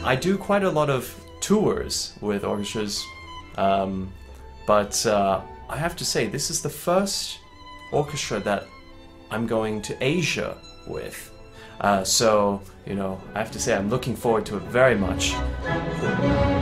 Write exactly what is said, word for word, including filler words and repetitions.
I do quite a lot of tours with orchestras, um, but uh, I have to say this is the first orchestra that I'm going to Asia with. Uh, so, you know, I have to say I'm looking forward to it very much.